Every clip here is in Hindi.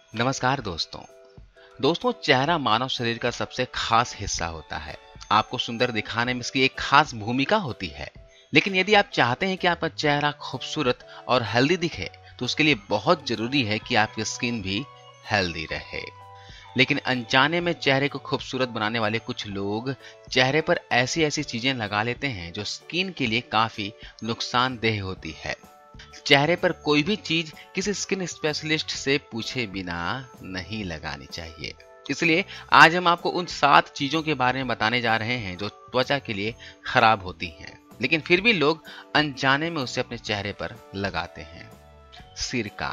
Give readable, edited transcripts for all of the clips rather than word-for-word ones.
नमस्कार दोस्तों चेहरा मानव शरीर का सबसे खास हिस्सा होता है। आपको सुंदर दिखाने में इसकी एक खास भूमिका होती है। लेकिन यदि आप चाहते हैं कि आपका चेहरा खूबसूरत और हेल्दी दिखे तो उसके लिए बहुत जरूरी है कि आपकी स्किन भी हेल्दी रहे। लेकिन अनजाने में चेहरे को खूबसूरत बनाने वाले कुछ लोग चेहरे पर ऐसी ऐसी चीजें लगा लेते हैं जो स्किन के लिए काफी नुकसानदेह होती है। चेहरे पर कोई भी चीज किसी स्किन स्पेशलिस्ट से पूछे बिना नहीं लगानी चाहिए। इसलिए आज हम आपको उन 7 चीजों के बारे में बताने जा रहे हैं जो त्वचा के लिए खराब होती हैं, लेकिन फिर भी लोग अनजाने में उसे अपने चेहरे पर लगाते हैं। सिरका।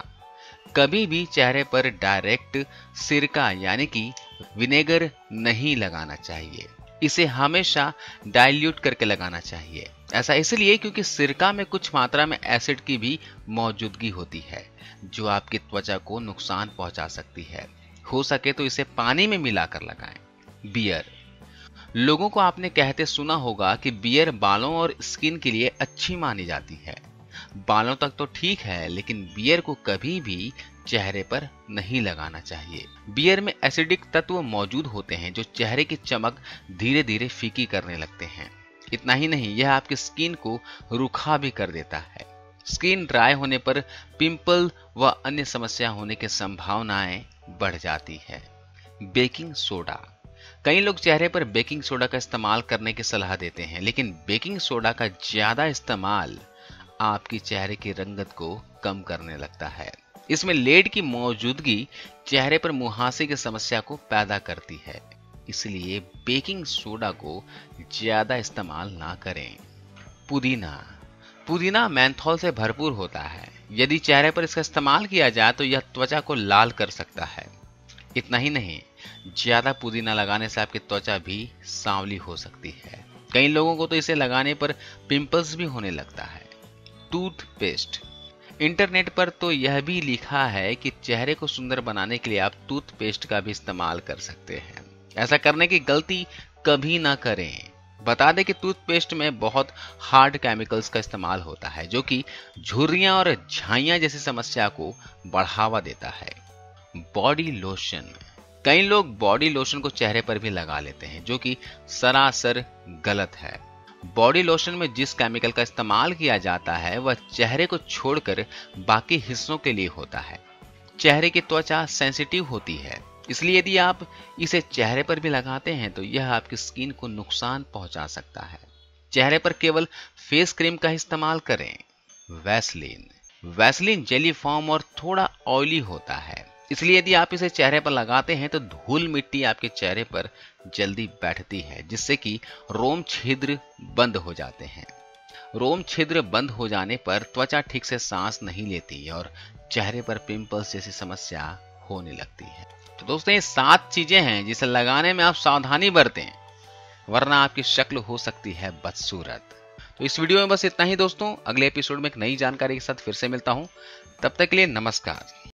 कभी भी चेहरे पर डायरेक्ट सिरका यानी कि विनेगर नहीं लगाना चाहिए। इसे हमेशा डाइल्यूट करके लगाना चाहिए। ऐसा इसलिए क्योंकि सिरका में कुछ मात्रा में एसिड की भी मौजूदगी होती है जो आपकी त्वचा को नुकसान पहुंचा सकती है। हो सके तो इसे पानी में मिलाकर लगाएं। बियर। लोगों को आपने कहते सुना होगा कि बियर बालों और स्किन के लिए अच्छी मानी जाती है। बालों तक तो ठीक है, लेकिन बियर को कभी भी चेहरे पर नहीं लगाना चाहिए। बियर में एसिडिक तत्व मौजूद होते हैं जो चेहरे की चमक धीरे धीरे फीकी करने लगते हैं। इतना ही नहीं, यह आपकी स्किन को रूखा भी कर देता है। स्किन ड्राई होने पर पिंपल व अन्य समस्या होने की संभावनाएं बढ़ जाती है। Baking soda. कई लोग चेहरे पर बेकिंग सोडा का इस्तेमाल करने की सलाह देते हैं, लेकिन बेकिंग सोडा का ज्यादा इस्तेमाल आपकी चेहरे की रंगत को कम करने लगता है। इसमें लेड की मौजूदगी चेहरे पर मुहासे की समस्या को पैदा करती है, इसलिए बेकिंग सोडा को ज्यादा इस्तेमाल ना करें। पुदीना। पुदीना मेंथोल से भरपूर होता है। यदि चेहरे पर इसका इस्तेमाल किया जाए तो यह त्वचा को लाल कर सकता है। इतना ही नहीं, ज्यादा पुदीना लगाने से आपकी त्वचा भी सांवली हो सकती है। कई लोगों को तो इसे लगाने पर पिंपल्स भी होने लगता है। टूथपेस्ट। इंटरनेट पर तो यह भी लिखा है कि चेहरे को सुंदर बनाने के लिए आप टूथपेस्ट का भी इस्तेमाल कर सकते हैं। ऐसा करने की गलती कभी ना करें। बता दें कि टूथपेस्ट में बहुत हार्ड केमिकल्स का इस्तेमाल होता है जो कि झुर्रियां और झाइयां जैसी समस्या को बढ़ावा देता है। Body lotion. कई लोग बॉडी लोशन को चेहरे पर भी लगा लेते हैं जो कि सरासर गलत है। बॉडी लोशन में जिस केमिकल का इस्तेमाल किया जाता है वह चेहरे को छोड़कर बाकी हिस्सों के लिए होता है। चेहरे की त्वचा सेंसिटिव होती है, इसलिए यदि आप इसे चेहरे पर भी लगाते हैं तो यह आपकी स्किन को नुकसान पहुंचा सकता है। चेहरे पर केवल फेस क्रीम का इस्तेमाल करें। वैसलीन। वैसलीन जेली फॉर्म और थोड़ा ऑयली होता है, इसलिए यदि आप इसे चेहरे पर लगाते हैं तो धूल मिट्टी आपके चेहरे पर जल्दी बैठती है, जिससे कि रोम छिद्र बंद हो जाते हैं। रोम छिद्र बंद हो जाने पर त्वचा ठीक से सांस नहीं लेती और चेहरे पर पिंपल्स जैसी समस्या होने लगती है। तो दोस्तों, ये 7 चीजें हैं जिसे लगाने में आप सावधानी बरतें, वरना आपकी शक्ल हो सकती है बदसूरत। तो इस वीडियो में बस इतना ही दोस्तों। अगले एपिसोड में एक नई जानकारी के साथ फिर से मिलता हूं। तब तक के लिए नमस्कार।